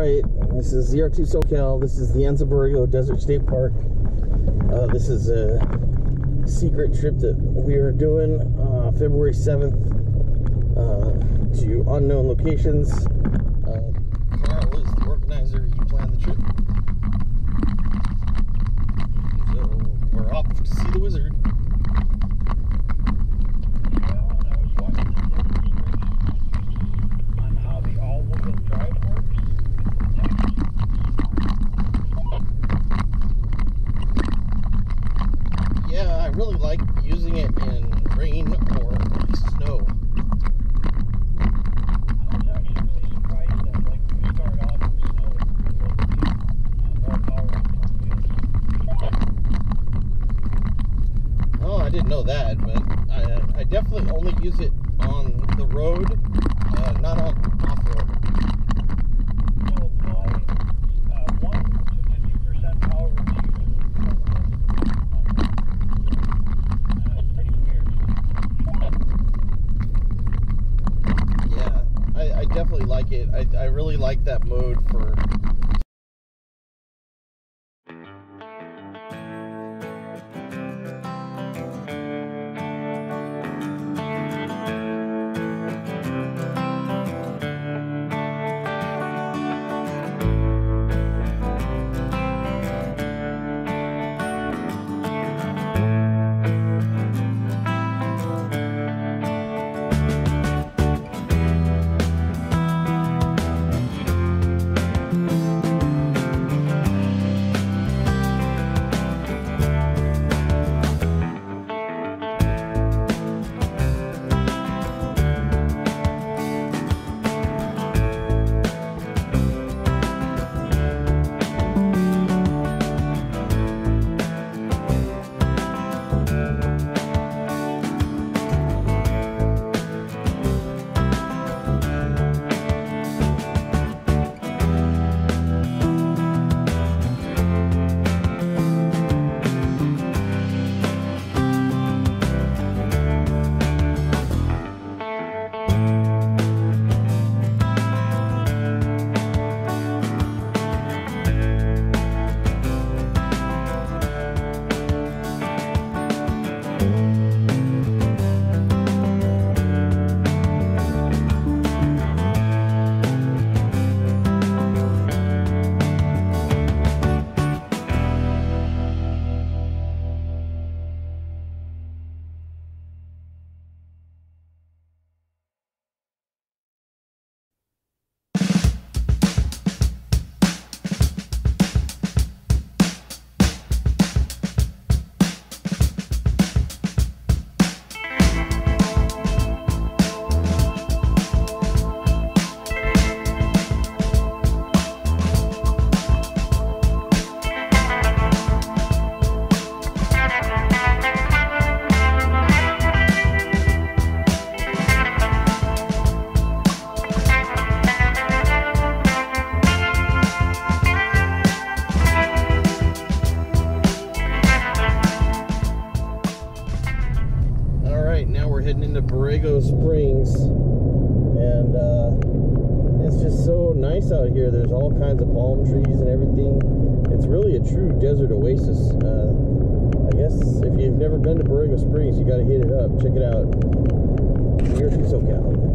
Alright, this is ZR2 SoCal. This is the ends of Borrego Desert State Park. This is a secret trip that we are doing February 7th to unknown locations. Carl is the organizer. He planned the trip. So we're off to see the wizard. I really like using it in rain or snow. I was actually really surprised that when we started off with snow, more power. Oh, I didn't know that, but I definitely only use it on the road, not on off-road. Will apply 1 to 50% power receiver. I definitely like it. I really like that mode for heading into Borrego Springs, and it's just so nice out here. There's all kinds of palm trees and everything. It's really a true desert oasis. I guess if you've never been to Borrego Springs, you got to hit it up. Check it out. ZR2 SoCal.